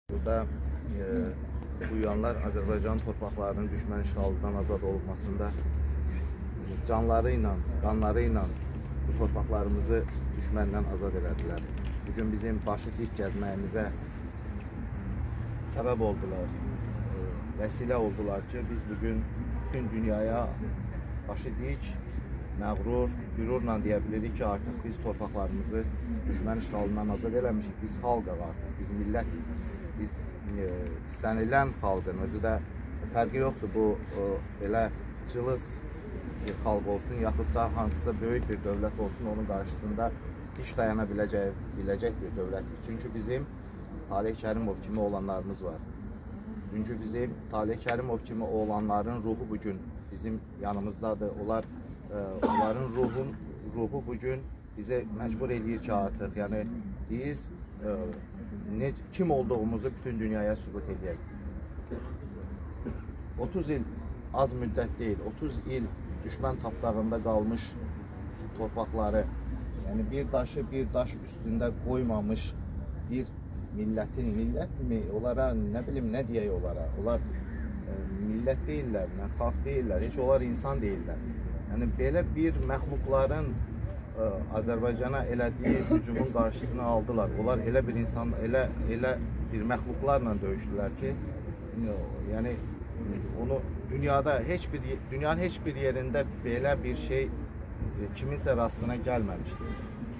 Burada uyanlar Azərbaycan torpaqlarının düşmən işğalından azad olmasında canları ilə, qanları ilə bu torpaqlarımızı düşməndən azad elədilər. Bugün bizim başı dik gəzməyimizə səbəb oldular, vəsilə oldular ki, biz bugün bütün dünyaya başı dik, məğrur, qürurla deyə bilirik ki, artıq biz torpaqlarımızı düşmən işğalından azad eləmişik. Biz xalqıq artıq, biz millətik. Biz istənilən xalqın, özü də fərqi yoxdur, bu belə cılız bir xalq olsun, yaxud da hansısa böyük bir dövlət olsun, onun qarşısında hiç dayana biləcək bir dövlətdir. Çünki bizim Talih Kərimov kimi oğlanlarımız var. Çünki bizim Talih Kərimov kimi oğlanların ruhu bugün bizim yanımızdadır. Onların ruhu bugün bizə məcbur eləyir ki, artıq, yəni biz kim olduğumuzu bütün dünyaya sübut edək. 30 il az müddət deyil, 30 il düşmən tapdağında qalmış torpaqları, yəni bir daşı bir daş üstündə qoymamış bir millətin, millət mi? Onlara nə bilim, nə deyək onlara? Onlar millət deyirlər, xalq deyirlər, heç onlar insan deyirlər. Yəni belə bir məxluqların Azərbaycana elədiyi hücumun qarşısını aldılar. Onlar elə bir insan, elə bir məxluqlarla döyüşdülər ki, yəni onu dünyanın heç bir yerində belə bir şey kiminsə rastına gəlməmişdir.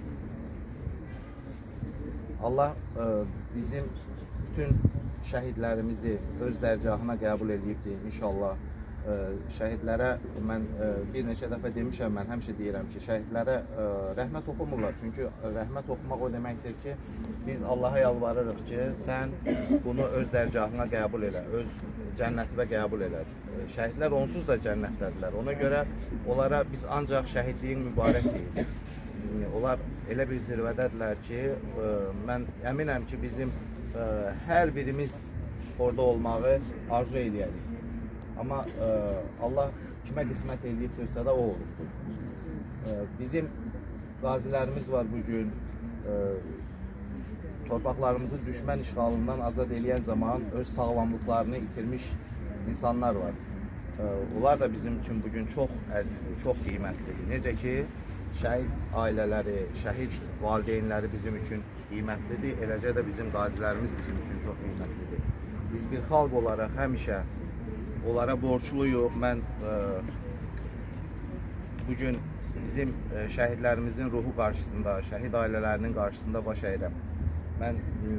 Allah bizim bütün şəhidlərimizi öz dərgahına qəbul edibdir. İnşallah şəhidlərə mən bir neçə dəfə demişəm, mən həmişə deyirəm ki, şəhidlərə rəhmət oxumurlar. Çünki rəhmət oxumaq o deməkdir ki, biz Allaha yalvarırıq ki, sən bunu öz dərgahına qəbul elə, öz cənnətinə qəbul elə. Şəhidlər onsuz da cənnətdədirlər. Ona görə onlara biz ancaq şəhidliyin mübarək deyirik. Onlar elə bir zirvədədirlər ki, mən əminəm ki, bizim hər birimiz orada olmağı arzu eləyərik. Amma Allah kimə qismət eləyibdirsə də o olubdur. Bizim qazilərimiz var bugün, torpaqlarımızı düşmən işğalından azad eləyən zaman öz sağlamlıqlarını itirmiş insanlar var. Onlar da bizim üçün bugün çox əzizdir, çox qiymətlidir. Necə ki, şəhid ailələri, şəhid valideynləri bizim üçün qiymətlidir, eləcə də bizim qazilərimiz bizim üçün çox qiymətlidir. Biz bir xalq olaraq həmişə onlara borçluyuq. Mən bugün bizim şəhidlərimizin ruhu qarşısında, şəhid ailələrinin qarşısında baş əyirəm. Mən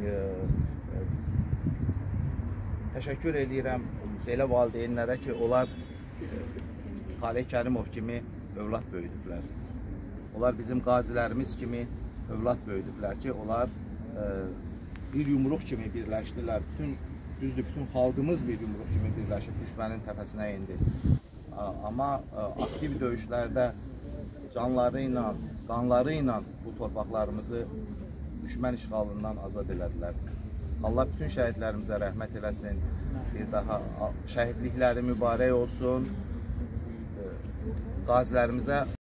təşəkkür edirəm belə valideynlərə ki, onlar Talih Kərimov kimi övlad böyüdüblər. Onlar bizim qazilərimiz kimi övlad böyüdüblər ki, onlar bir yumruq kimi birləşdilər. Bütün xalqımız bir yumruq kimi birləşib düşmənin təpəsinə indi. Amma aktiv döyüşlərdə canları ilə, qanları ilə bu torpaqlarımızı düşmən işğalından azad elədilər. Allah bütün şəhidlərimizə rəhmət eləsin. Bir daha şəhidlikləri mübarək olsun. Qazilərimizə